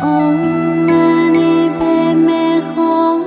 Om Mani Padme Hum,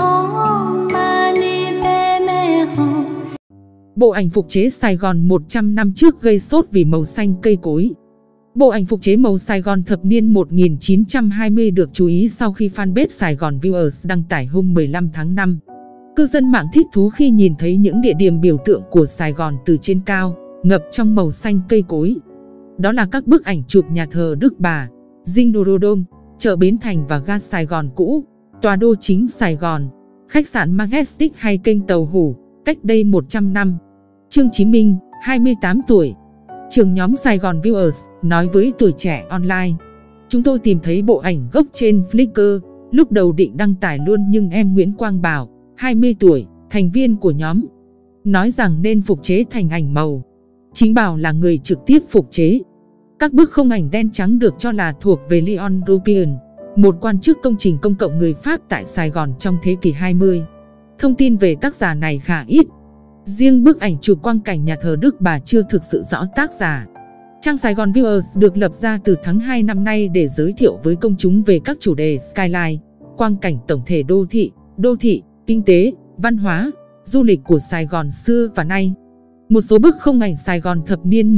Om Mani Padme Hum. Bộ ảnh phục chế Sài Gòn 100 năm trước gây sốt vì màu xanh cây cối. Bộ ảnh phục chế màu Sài Gòn thập niên 1920 được chú ý sau khi fanpage Sài Gòn Viewers đăng tải hôm 15 tháng 5. Cư dân mạng thích thú khi nhìn thấy những địa điểm biểu tượng của Sài Gòn từ trên cao, ngập trong màu xanh cây cối. Đó là các bức ảnh chụp nhà thờ Đức Bà, dinh Norodom, chợ Bến Thành và ga Sài Gòn cũ, tòa đô chính Sài Gòn, khách sạn Majestic hay kênh tàu hủ, cách đây 100 năm. Trương Chí Minh, 28 tuổi, trưởng nhóm Sài Gòn Viewers, nói với Tuổi Trẻ Online. Chúng tôi tìm thấy bộ ảnh gốc trên Flickr, lúc đầu định đăng tải luôn nhưng em Nguyễn Quang Bảo, 20 tuổi, thành viên của nhóm, nói rằng nên phục chế thành ảnh màu. Chính Bảo là người trực tiếp phục chế. Các bức không ảnh đen trắng được cho là thuộc về Leon Rupien, một quan chức công trình công cộng người Pháp tại Sài Gòn trong thế kỷ 20. Thông tin về tác giả này khá ít. Riêng bức ảnh chụp quang cảnh nhà thờ Đức Bà chưa thực sự rõ tác giả. Trang Sài Gòn Viewers được lập ra từ tháng 2 năm nay để giới thiệu với công chúng về các chủ đề skyline, quang cảnh tổng thể đô thị, kinh tế, văn hóa, du lịch của Sài Gòn xưa và nay. Một số bức không ảnh Sài Gòn thập niên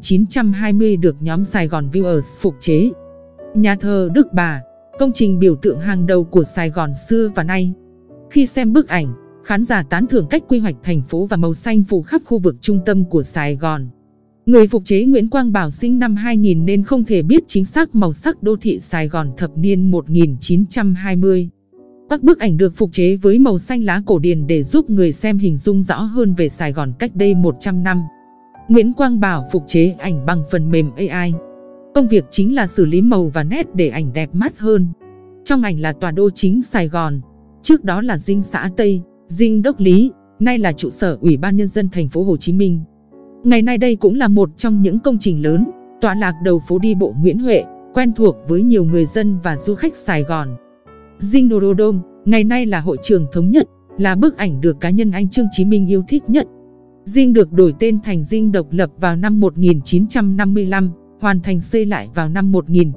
1920 được nhóm Sài Gòn Viewers phục chế. Nhà thờ Đức Bà, công trình biểu tượng hàng đầu của Sài Gòn xưa và nay. Khi xem bức ảnh, khán giả tán thưởng cách quy hoạch thành phố và màu xanh phủ khắp khu vực trung tâm của Sài Gòn. Người phục chế Nguyễn Quang Bảo sinh năm 2000 nên không thể biết chính xác màu sắc đô thị Sài Gòn thập niên 1920. Các bức ảnh được phục chế với màu xanh lá cổ điển để giúp người xem hình dung rõ hơn về Sài Gòn cách đây 100 năm. Nguyễn Quang Bảo phục chế ảnh bằng phần mềm AI. Công việc chính là xử lý màu và nét để ảnh đẹp mắt hơn. Trong ảnh là tòa đô chính Sài Gòn, trước đó là dinh xã Tây, dinh Đốc Lý, nay là trụ sở Ủy ban Nhân dân thành phố Hồ Chí Minh. Ngày nay đây cũng là một trong những công trình lớn, tọa lạc đầu phố đi bộ Nguyễn Huệ, quen thuộc với nhiều người dân và du khách Sài Gòn. Dinh Norodom, ngày nay là hội trường thống nhất, là bức ảnh được cá nhân anh Trương Chí Minh yêu thích nhất. Dinh được đổi tên thành dinh độc lập vào năm 1955, hoàn thành xây lại vào năm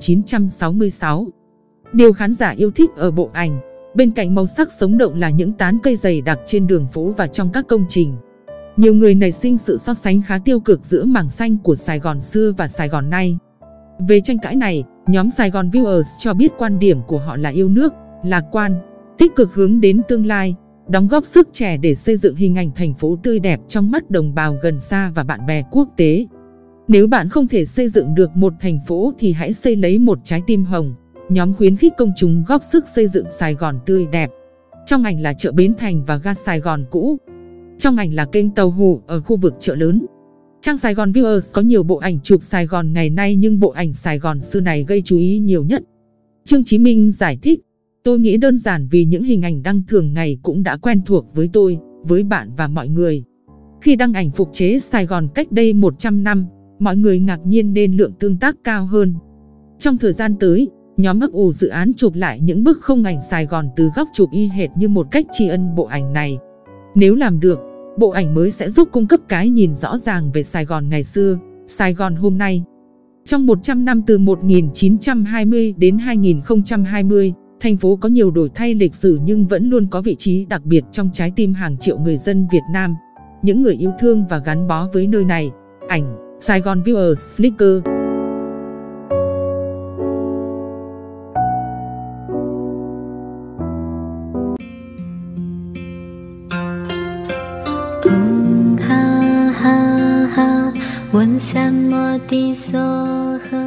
1966. Điều khán giả yêu thích ở bộ ảnh, bên cạnh màu sắc sống động là những tán cây dày đặc trên đường phố và trong các công trình. Nhiều người nảy sinh sự so sánh khá tiêu cực giữa mảng xanh của Sài Gòn xưa và Sài Gòn nay. Về tranh cãi này, nhóm Sài Gòn Viewers cho biết quan điểm của họ là yêu nước, lạc quan, tích cực hướng đến tương lai, đóng góp sức trẻ để xây dựng hình ảnh thành phố tươi đẹp trong mắt đồng bào gần xa và bạn bè quốc tế. Nếu bạn không thể xây dựng được một thành phố thì hãy xây lấy một trái tim hồng. Nhóm khuyến khích công chúng góp sức xây dựng Sài Gòn tươi đẹp. Trong ảnh là chợ Bến Thành và ga Sài Gòn cũ. Trong ảnh là kênh tàu hủ ở khu vực chợ lớn. Trang Sài Gòn Viewers có nhiều bộ ảnh chụp Sài Gòn ngày nay nhưng bộ ảnh Sài Gòn xưa này gây chú ý nhiều nhất. Trương Chí Minh giải thích, tôi nghĩ đơn giản vì những hình ảnh đăng thường ngày cũng đã quen thuộc với tôi, với bạn và mọi người. Khi đăng ảnh phục chế Sài Gòn cách đây 100 năm, mọi người ngạc nhiên nên lượng tương tác cao hơn. Trong thời gian tới, nhóm ấp ủ dự án chụp lại những bức không ảnh Sài Gòn từ góc chụp y hệt như một cách tri ân bộ ảnh này. Nếu làm được, bộ ảnh mới sẽ giúp cung cấp cái nhìn rõ ràng về Sài Gòn ngày xưa, Sài Gòn hôm nay. Trong 100 năm từ 1920 đến 2020, thành phố có nhiều đổi thay lịch sử nhưng vẫn luôn có vị trí đặc biệt trong trái tim hàng triệu người dân Việt Nam. Những người yêu thương và gắn bó với nơi này. Ảnh, Sài Gòn Viewers, Flickr. Ha ha ha, 问三摩地梭诃。